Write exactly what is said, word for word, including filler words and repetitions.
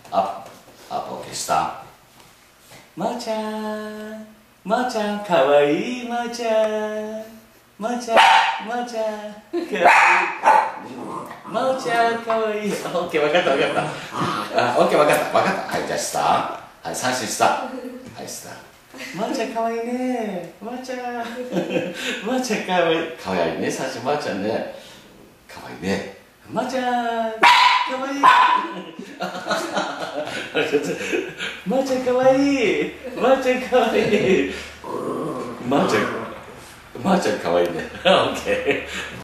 アップアップ OK したまーちゃんまーちゃんかわいいまーちゃんまーちゃんまーちゃんかわいいまーちゃんかわいい OK 分かった分かったあ OK 分かった分かったはいじゃあスターはい三振スターはいスターまーちゃんかわいいねまーちゃんまーちゃんかわいいかわいいね三振まーちゃんねかわいいねまーちゃんかわいいまーちゃんかわいいまーちゃんかわいいまーちゃんまーちゃんかわいいねオッケー